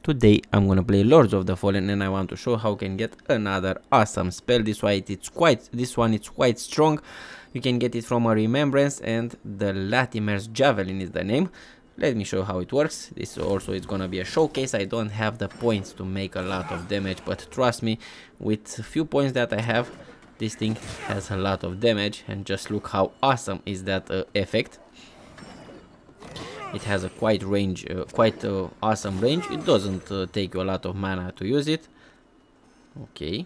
Today I'm gonna play Lords of the Fallen and I want to show how you can get another awesome spell. This one it's quite strong. You can get it from a remembrance and the Latimer's Javelin is the name. Let me show how it works. This also is gonna be a showcase. I don't have the points to make a lot of damage, but trust me, with a few points that I have, this thing has a lot of damage. And just look how awesome is that effect. It has a quite awesome range. It doesn't take you a lot of mana to use it. Okay,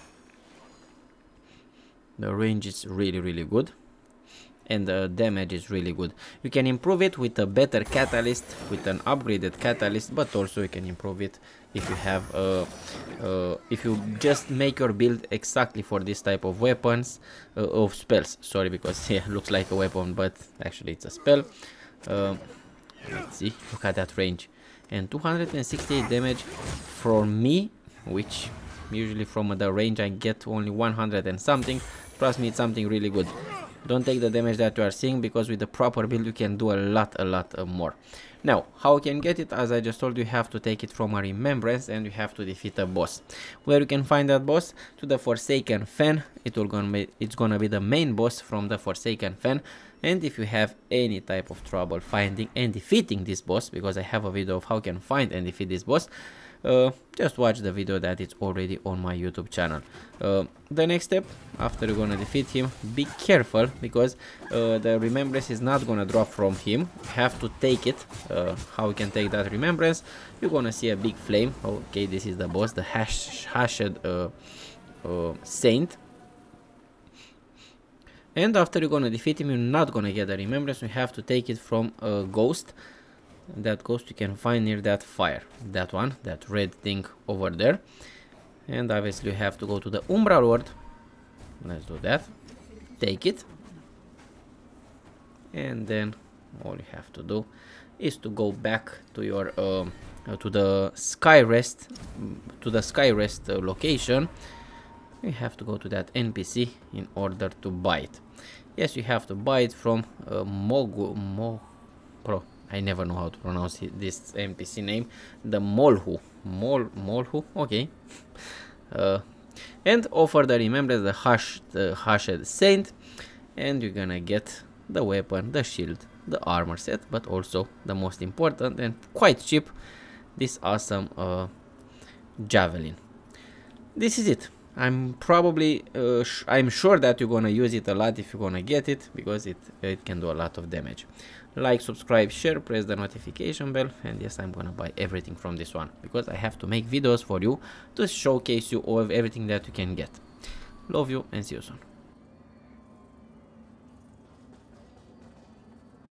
the range is really good and the damage is really good. You can improve it with a better catalyst, with an upgraded catalyst, but also you can improve it if you have if you just make your build exactly for this type of weapons, of spells, sorry, because yeah, looks like a weapon but actually it's a spell. Let's see, look at that range, and 268 damage from me, which usually from the range I get only 100 and something. Trust me, it's something really good. Don't take the damage that you are seeing, because with the proper build you can do a lot more. Now, how you can get it, as I just told you, you have to take it from a remembrance and you have to defeat a boss. Where you can find that boss? To the Forsaken Fen. It's gonna be the main boss from the Forsaken Fen. And if you have any type of trouble finding and defeating this boss, because I have a video of how you can find and defeat this boss, just watch the video that is already on my YouTube channel. The next step, after you're gonna defeat him, be careful, because the remembrance is not gonna drop from him. You have to take it. How you can take that remembrance? You're gonna see a big flame. Okay, this is the boss, the Hashed Saint. And after you're gonna defeat him, you're not gonna get the remembrance. You have to take it from a ghost. That ghost you can find near that fire, that one, that red thing over there. And obviously you have to go to the Umbral Lord. Let's do that. Take it, and then all you have to do is to go back to your to the Skyrest location. You have to go to that NPC in order to buy it. Yes, you have to buy it from I never know how to pronounce this NPC name. The Molhu. Okay. And offer the remembrance, the Hashed Saint, and you're gonna get the weapon, the shield, the armor set, but also the most important and quite cheap, this awesome javelin. This is it. I'm sure that you're gonna use it a lot if you're gonna get it, because it can do a lot of damage. Like, subscribe, share, press the notification bell, and yes, I'm gonna buy everything from this one, because I have to make videos for you to showcase you all of everything that you can get. Love you and see you soon.